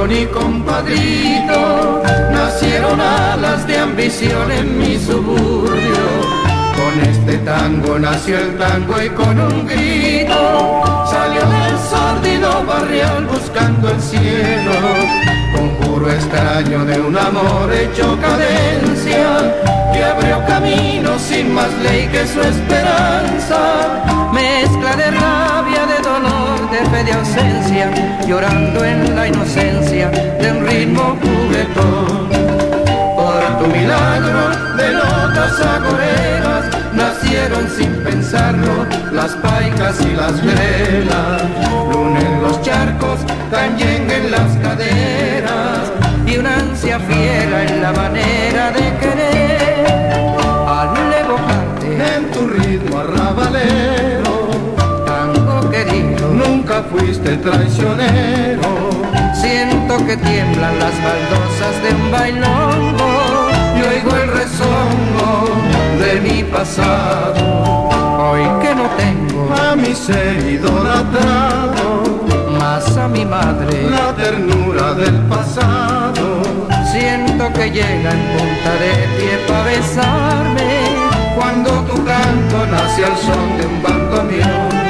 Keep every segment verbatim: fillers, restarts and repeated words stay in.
patrón y compadrito, nacieron alas de ambición en mi suburbio. Con este tango nació el tango y con un grito salió del sórdido barrial buscando el cielo. Conjuro extraño de un amor hecho cadencia que abrió camino sin más ley que su esperanza. Mezcla de rabia, de dolor, de fe, de ausencia, llorando en la inocencia de un ritmo juguetón. Por tu milagro de notas agoreras nacieron sin pensarlo las paicas y las grelas. Luna en los charcos, canyengue en las caderas y una ansia fiera en la manera de querer. Al evocarte en tu ritmo arrabalero, tango querido, nunca fuiste traicionero. siento que tiemblan las baldosas de un bailongo y oigo el rezongo de mi pasado. Hoy que no tengo A mi ser idolatrado, más a mi madre, la ternura del pasado. siento que llega en punta de pie pa' besarme Cuando tu canto nace al son de un bandoneón.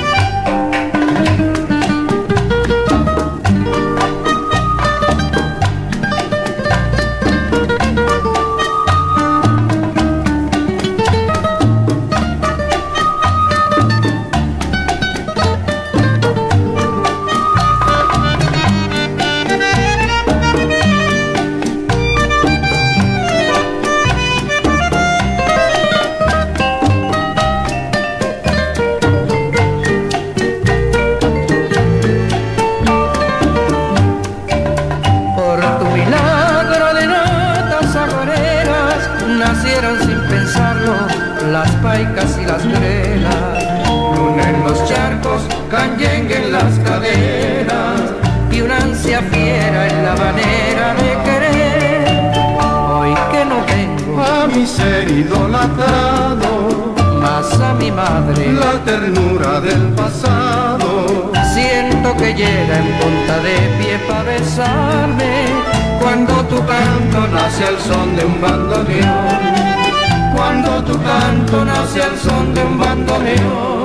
Nacieron sin pensarlo las paicas y las grelas. Luna en los charcos, canyengue en las caderas y una ansia fiera en la manera de querer. Hoy que no tengo A mi ser idolatrado, más a mi madre, la ternura del pasado. siento que llega en punta de pie pa' besarme Cuando tu canto nace al son de un bandoneón. cuando tu canto nace al son de un bandoneón.